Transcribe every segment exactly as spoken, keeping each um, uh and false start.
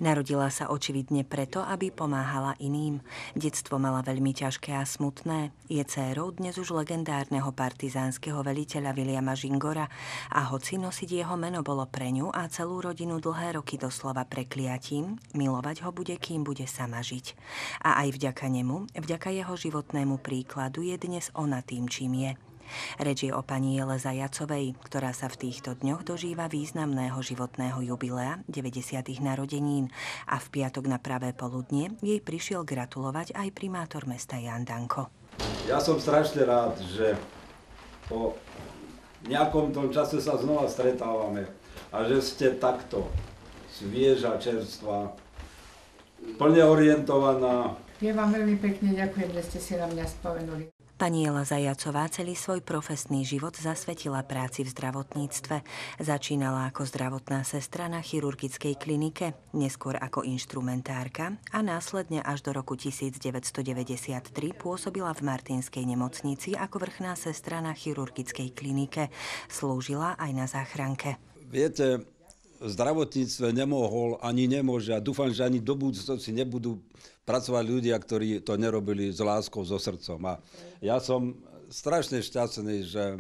Narodila sa očividne preto, aby pomáhala iným. Detstvo mala veľmi ťažké a smutné. Je dcérou dnes už legendárneho partizánskeho veliteľa Viliama Žingora a hoci nosiť jeho meno bolo pre ňu a celú rodinu dlhé roky doslova prekliatím, milovať ho bude, kým bude sama žiť. A aj vďaka nemu, vďaka jeho životnému príkladu je dnes ona tým, čím je. Reč je o pani Jele Zajacovej, ktorá sa v týchto dňoch dožíva významného životného jubilea deväťdesiatych narodenín a v piatok na pravé poludnie jej prišiel gratulovať aj primátor mesta Ján Danko. Ja som strašne rád, že po nejakom tom čase sa znova stretávame a že ste takto svieža, čerstvá, plne orientovaná. Ja vám veľmi pekne ďakujem, že ste si na mňa spomenuli. Pani Jela Zajacová celý svoj profesný život zasvetila práci v zdravotníctve. Začínala ako zdravotná sestra na chirurgickej klinike, neskôr ako inštrumentárka a následne až do roku devätnásťstodeväťdesiattri pôsobila v Martinskej nemocnici ako vrchná sestra na chirurgickej klinike. Slúžila aj na záchranke. Viete, v zdravotníctve nemohol ani nemôže a dúfam, že ani do budúcnosti nebudú pracovať ľudia, ktorí to nerobili s láskou, so srdcom. A ja som strašne šťastný, že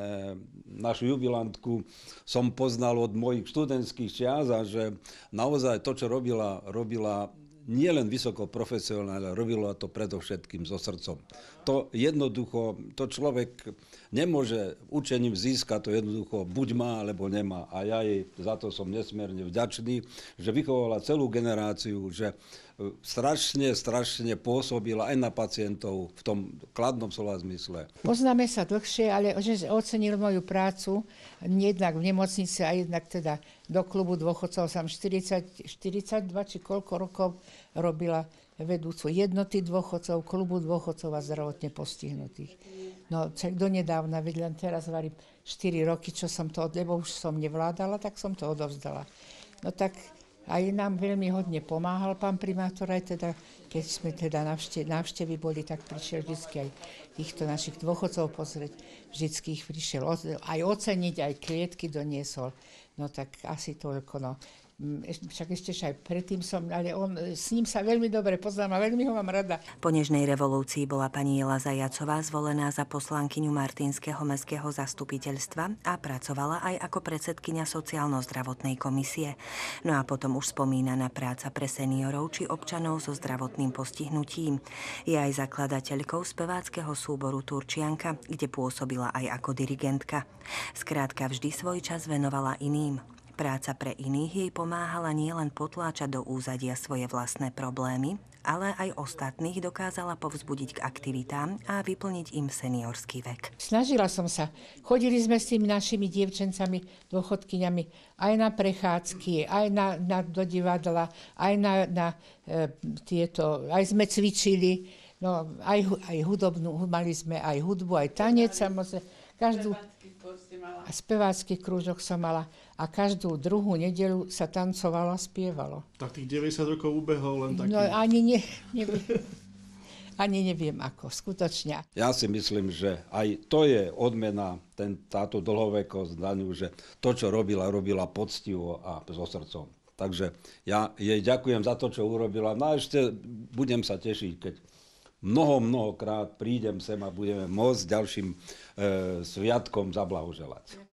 našu jubilantku som poznal od mojich študentských čias a že naozaj to, čo robila, robila nie len vysoko profesionálne, ale robila to predovšetkým so srdcom. To jednoducho, to človek nemôže učením získať, to jednoducho buď má, alebo nemá. A ja jej za to som nesmierne vďačný, že vychovala celú generáciu, že strašne, strašne pôsobila aj na pacientov v tom kladnom slova zmysle. Poznáme sa dlhšie, ale že ocenil moju prácu, jednak v nemocnici a jednak teda do klubu dôchodcov som štyridsať, štyridsaťdva či koľko rokov robila vedúcu jednoty dôchodcov, klubu dôchodcov a zdravotne postihnutých. No, donedávna, veď len teraz varím štyri roky, čo som to, lebo už som nevládala, tak som to odovzdala. No tak aj nám veľmi hodne pomáhal pán primátor, aj teda, keď sme teda návštevy, návštevy boli, tak prišiel vždy aj týchto našich dôchodcov pozrieť, vždy ich prišiel aj oceniť, aj klietky doniesol. No tak asi toľko, no. Však ešte aj predtým som, ale on, s ním sa veľmi dobre poznám a veľmi ho mám rada. Po nežnej revolúcii bola pani Jela Zajacová zvolená za poslankyňu Martinského mestského zastupiteľstva a pracovala aj ako predsedkyňa sociálno-zdravotnej komisie. No a potom už spomínaná práca pre seniorov či občanov so zdravotným postihnutím. Je aj zakladateľkou speváckeho súboru Turčianka, kde pôsobila aj ako dirigentka. Skrátka vždy svoj čas venovala iným. Práca pre iných jej pomáhala nielen potláčať do úzadia svoje vlastné problémy, ale aj ostatných dokázala povzbudiť k aktivitám a vyplniť im seniorský vek. Snažila som sa. Chodili sme s tými našimi dievčencami, dôchodkyňami aj na prechádzky, aj na, na, do divadla, aj na, na e, tieto, aj sme cvičili, no, aj, aj hudobnú, mali sme aj hudbu, aj tanec, samozrejme. Každú, a spevácky krúžok som mala a každú druhú nedeľu sa tancovalo a spievalo. Tak tých deväťdesiat rokov ubehol len taký... No ani, ne, neviem, ani neviem ako, skutočne. Ja si myslím, že aj to je odmena, ten, táto dlhovekosť na ňu, že to, čo robila, robila poctivo a so srdcom. Takže ja jej ďakujem za to, čo urobila. No a ešte budem sa tešiť, keď mnoho, mnohokrát prídem sem a budeme môcť ďalším e, sviatkom zablahoželať.